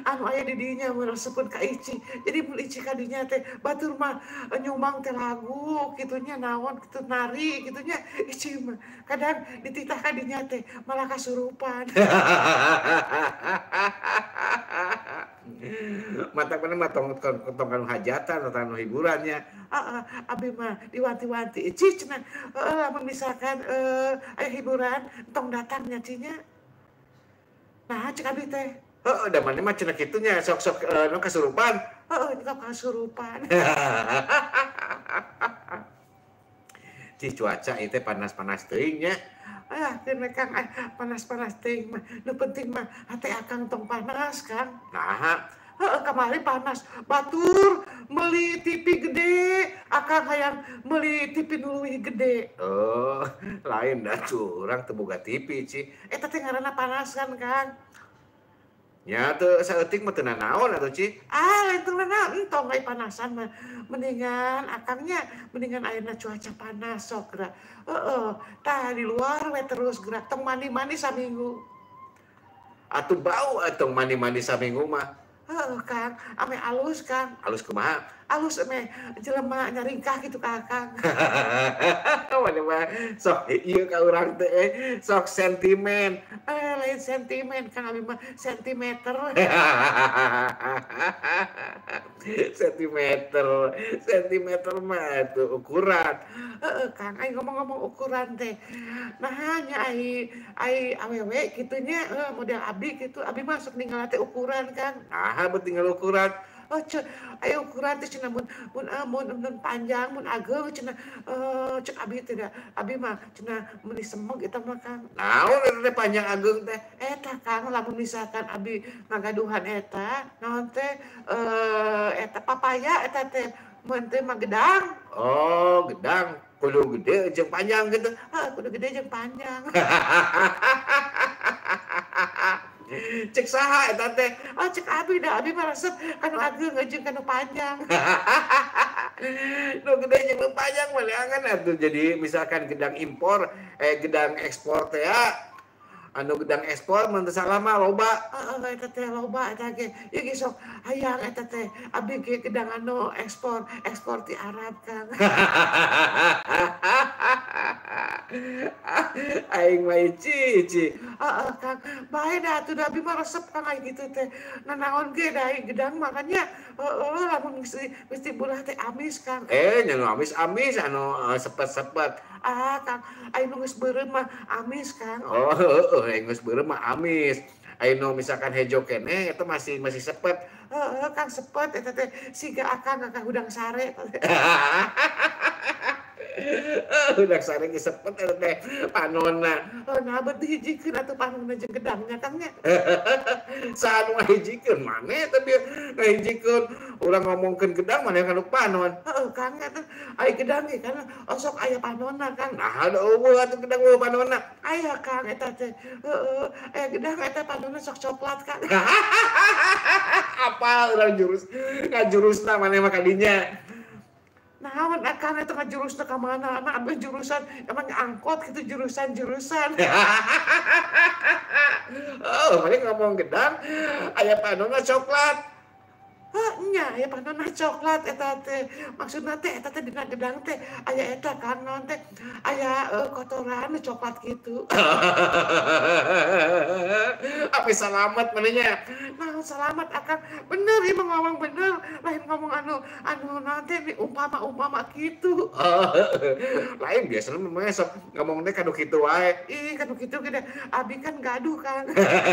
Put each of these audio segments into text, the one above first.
anu aya di dinya resepkeun ka Ici. Jadi mun Ici ka dinya teh batur mah nyumbang teh lagu kitunya naon kitu nari kitunya Ici mah kadang dititah ka dinya teh malah kasurupan. Matak mana mah tong anu hajatan atau anu hiburannya. Heeh, abi mah diwanti-wanti, "Ci cenah heeh, lamun misalkan, aya hiburan tong datang nya Ci nya." Naha cek abi teh? Heeh, da maneh mah cenah kitunya sok-sok anu kasurupan. Heeh, nyokap kasurupan. Ci cuaca ieu teh panas-panas teuing nya. Ah, keun we Kang, panas-panas teuing mah, nu penting mah hate akang tong panas Kang. Naha? Heeh, kamari panas, batur meuli TV gede, akang hayang meuli TV nu leuwih gede. Oh, lain da urang teu boga TV, Ci. Eta teh ngaranna panas kan Kang. Nya teu saeutik mah teu nanaon atuh, Ci. Ah, lain teu naon, entong ai panasan mah. Mendingan akangnya mendingan ayeuna cuaca panas sok geura. Heeh, tah di luar we terus geura, tong mandi-mandi saminggu. Atuh bau atuh mandi-mandi saminggu mah. Heeh, Kang, ame alus Kang, Alus kumaha? alus ame jelema nyaringkah gitu ka Akang. Maneh mah sok ieu ka urang teh sok sentimen. Lain sentimen Kang, abi mah sentimeter. Sentimeter, sentimeter mah tuh ukuran. Heeh, Kang, ai ngomong-ngomong ukuran teh, naha nya ai awewe kitu nya, model abi gitu, abi mah sok ninggal teh ukuran Kang. Naha beuh tinggal ukuran. Oh, aya ukuran teh cenah mun panjang, mun ageng cenah, cek abi teh da, abi mah cenah meuli semeg eta mah Kang. Naon eta teh panjang ageung teh? Eta Kang, lamun misalkan abi ngagaduhan eta, naon teh, eta papaya eta teh, mun teh mah gedang, Oh, gedang kudu gede jeung panjang gitu. heeh, kudu gede jeung panjang. Cek saha eta teh? Oh, cek abi da, abi mah resep kanu ageng jeung kanu panjang. Nu gede jeung nu panjang mah leangan atuh jadi misalkan gedang impor, gedang ekspor teh ya, anu gedang ekspor mun teu salah mah loba. Heeh, eta teh loba eta ge. Ieu ge sok hayang eta teh, abi ge gedang anu ekspor, ekspor ti Arab Kang. Aing mah ici. Heeh, Kang, bae dah atuh da abi mah resep Kang aya gitu teh. Nanaon ge da gedang makanya heeh, lamun mesti beulah teh amis Kang. Nya nu amis-amis anu sepet-sepet. Ah, Kang, aya nu geus beureum mah amis Kang. Oh, heueuh, geus beureum mah amis. Anu misalkan hejo keneh eta masih sepet. Heeh, Kang sepet eta teh siga akang hudang sare. Udah sare ge sepet eta teh panonna. Nah berarti hijikeun atuh panonna jeung gedangnya Kang nya. Saha nu ngahijikeun maneh tapi ngahijikeun urang ngomongkeun gedang maneh kanu panon. Heeh, Kang eta aya gedang ge kan sok aya panonna Kang. Nah, ada eueuh atuh gedang eueuh panonna. Aya Kang eta teh, heeh, aya gedang eta panonna sok coklat Kang. Apal urang ngajurusna maneh mah ka dinya. Naon Kang eta ngajurusna ka mana? Ambil jurusan emang angkot gitu jurusan-jurusan. Oh, maneh ngomong gedang aya panonna coklat. Nya aya panonna coklat eta teh. Maksudna teh eta teh dina gedang teh aya eta Kang naon teh, aya kotoran coklat gitu. Api salamet maneh nya. Naon salamet Akang, bener ieu mah ngomong bener, lain ngomong anu naon teh umpama gitu. Lain biasana mah sok ngomong teh kanu kitu wae. Ih, kan begitu gede. Abi kan gaduh, Kang.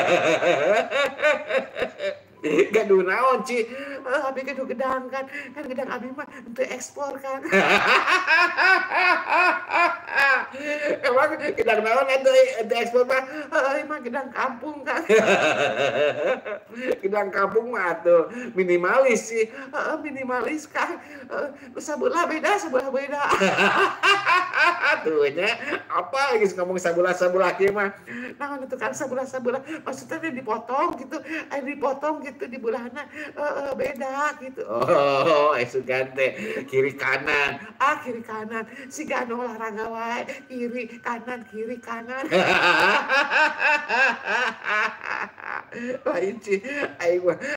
Gaduh naon, Ci? Abi gaduh gedang kan. Kan gedang abi mah untuk ekspor kan. Emang gedang naon ente ekspor mah? Emang gedang kampung kan. Gedang kampung mah atuh minimalis sih. Minimalis kan. Sabelah beda, sebelah beda. Tuh nya apa geus ngomong sabelah-sabelah kieu mah. Nah, itu kan sabelah-sabelah. Maksudnya dia dipotong gitu. Dipotong gitu di belahna beda gitu. Oh, sugan teh kiri kanan. Kiri kanan. Siga anu olahraga wae. Kiri kanan, kiri kanan. Lain Ci, aing mah